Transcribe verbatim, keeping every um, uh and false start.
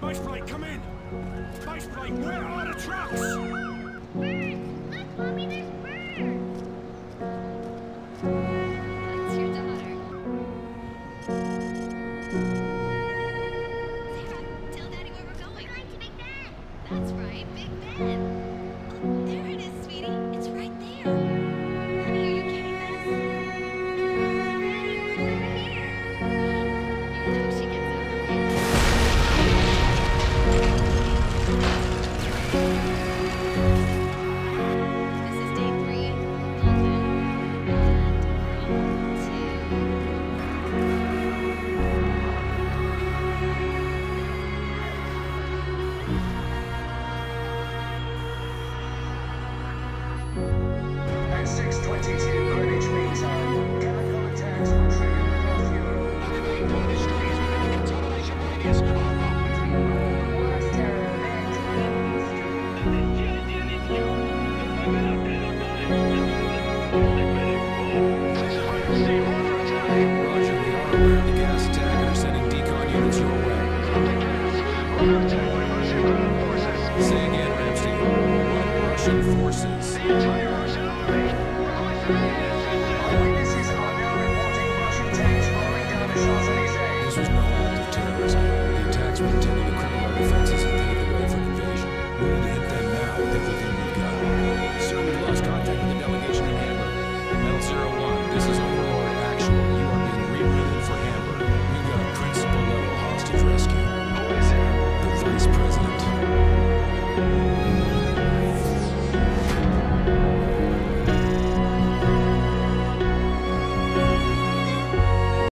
Faceplate, come in! Faceplate, where are the trucks? Birds! Look, Mommy, there's birds! That's your daughter. Sarah, tell Daddy where we're going. We're going to Big Ben. That's right, Big Ben. Oh, there it is, sweetie. It's right there. Honey, are you getting this? Daddy, we're over here. You know she